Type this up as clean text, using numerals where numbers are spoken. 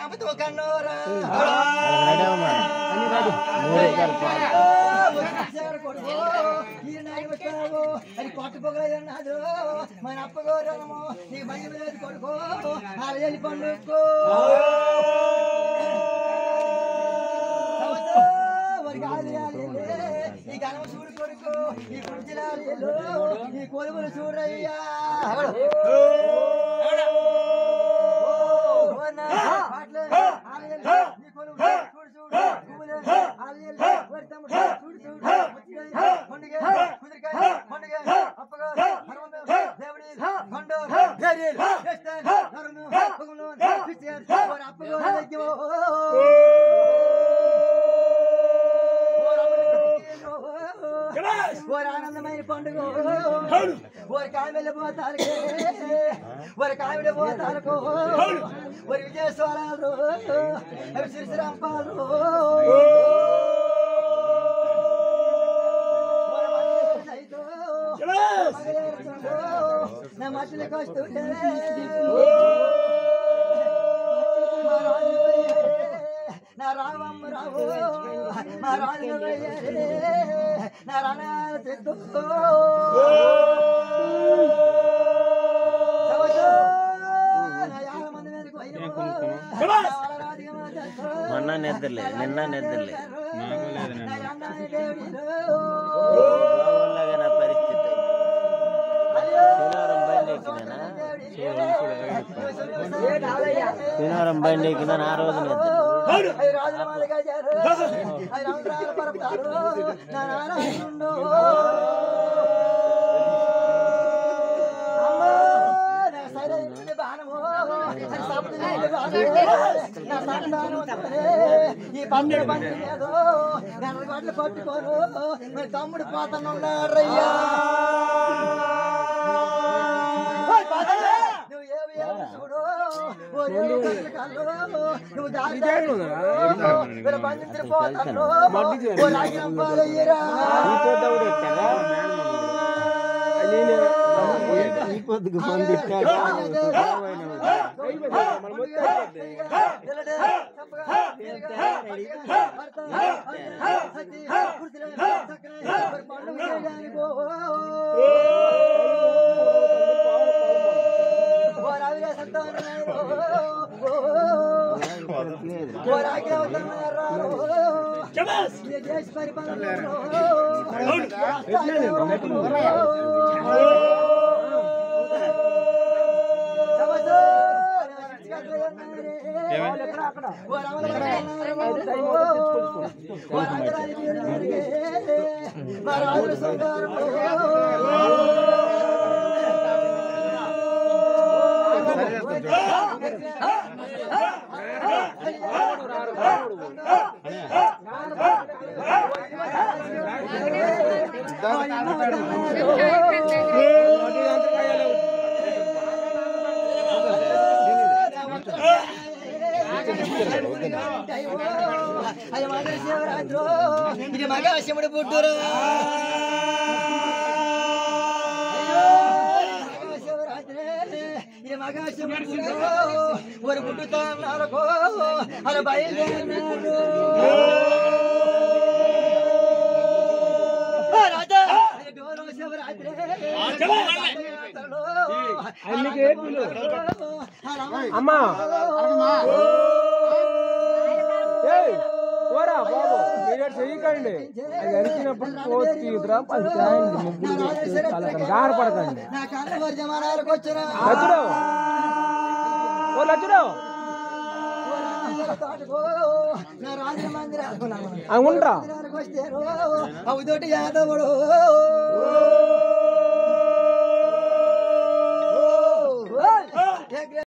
అమ్మతో కన్నోరా అది కొట్టు పొగలన్నాడు మన అప్పగోరము నీ బండి మీద కొడుకో ఆరేళ్ళు పండుకో నీ గనమ చూడు కొడుకు ఈ పుడిచిలాలు నీ కొలువులు చూడయ్యా ఆనందమైన పండుగ ఓరి కామెళ్ళ పోతారు ఓరి కామెడ పోతారు ఓరి విజయస్వరాలు అవి శ్రీశ్రాంపాలు నా మట్టిలోకి వస్తుంటే నా రామమ్మ రావు నా రాజు నా రాణా తెద్దు మొన్న నిద్రలే నిన్న నిద్రలే నా పరిస్థితి శనివారం బండి ఎక్కిన ఆ రోజు నిద్ర ఈ పండుగ బండి లేదు గంటలు పట్టుకోరు మరి తమ్ముడు పోతున్నారయ్యా నువ్వు ఏమి చూడు నువ్వు దారి బంధించిన పోతాను దేశ పరిపాలన ఇది మగాశివుడు పుట్టురా ఇది మగాశివుడు ఒక పుట్టుతారకో అలా బయలుదేరినాడు రాజా శివరాత్రి అమ్మా పోరా బాబు మీరు చెయ్యకండి అది అరిచినప్పుడు కోతి తీయుతురా పంచాయండి ముగ్గురు గారపడకండి లచ్చుడు ఓ లచ్చుడు ఉండరా అవుతోటి యాదవుడు